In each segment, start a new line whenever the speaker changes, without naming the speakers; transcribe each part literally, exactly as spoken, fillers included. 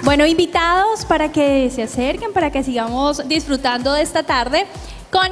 Bueno, invitados para que se acerquen, para que sigamos disfrutando de esta tarde con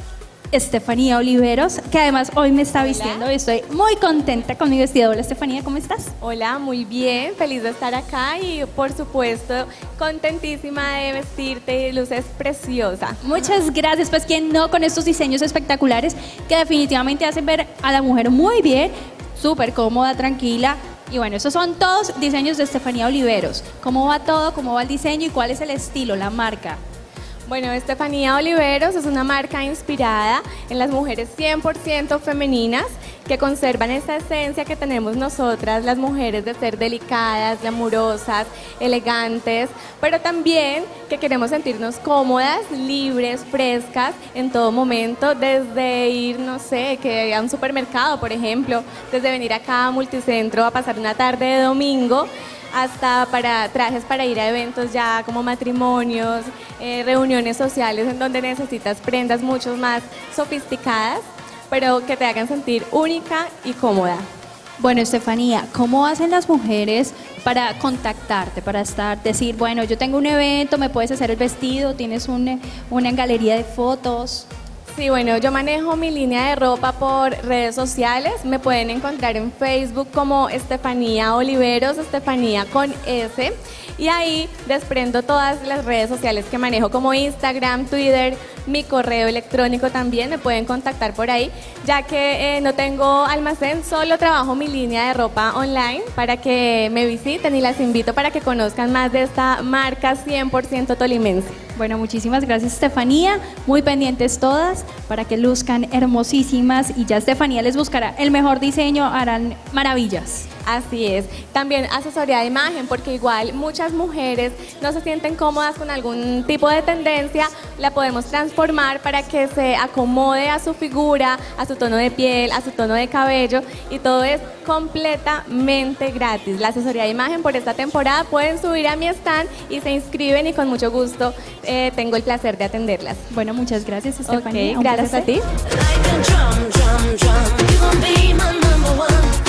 Estefanía Oliveros, que además hoy me está vistiendo. Hola. Y estoy muy contenta con mi vestido. Hola, Estefanía, ¿cómo estás?
Hola, muy bien, feliz de estar acá y por supuesto contentísima de vestirte y luces preciosa.
Muchas gracias, pues quién no, con estos diseños espectaculares que definitivamente hacen ver a la mujer muy bien, súper cómoda, tranquila. Y bueno, esos son todos diseños de Estefanía Oliveros. ¿Cómo va todo? ¿Cómo va el diseño? ¿Y cuál es el estilo, la marca?
Bueno, Estefanía Oliveros es una marca inspirada en las mujeres cien por ciento femeninas que conservan esa esencia que tenemos nosotras, las mujeres, de ser delicadas, glamurosas, elegantes, pero también que queremos sentirnos cómodas, libres, frescas en todo momento, desde ir, no sé, que a un supermercado, por ejemplo, desde venir acá a Multicentro a pasar una tarde de domingo, hasta para trajes para ir a eventos ya como matrimonios, eh, reuniones sociales en donde necesitas prendas mucho más sofisticadas, pero que te hagan sentir única y cómoda.
Bueno, Estefanía, ¿cómo hacen las mujeres para contactarte, para estar, decir, bueno, yo tengo un evento, me puedes hacer el vestido, tienes un, una galería de fotos?
Sí, bueno, yo manejo mi línea de ropa por redes sociales. Me pueden encontrar en Facebook como Estefanía Oliveros, Estefanía con S. Y ahí desprendo todas las redes sociales que manejo como Instagram, Twitter, mi correo electrónico también. Me pueden contactar por ahí, ya que eh, no tengo almacén, solo trabajo mi línea de ropa online para que me visiten y las invito para que conozcan más de esta marca cien por ciento tolimense.
Bueno, muchísimas gracias, Estefanía. Muy pendientes todas para que luzcan hermosísimas y ya Estefanía les buscará el mejor diseño, harán maravillas.
Así es. También asesoría de imagen, porque igual muchas mujeres no se sienten cómodas con algún tipo de tendencia, la podemos transformar para que se acomode a su figura, a su tono de piel, a su tono de cabello, y todo es completamente gratis. La asesoría de imagen por esta temporada pueden subir a mi stand y se inscriben y con mucho gusto eh, tengo el placer de atenderlas.
Bueno, muchas gracias, Estefanía.
Okay, gracias a ti.
Like a drum, drum, drum. You gon' be my number one.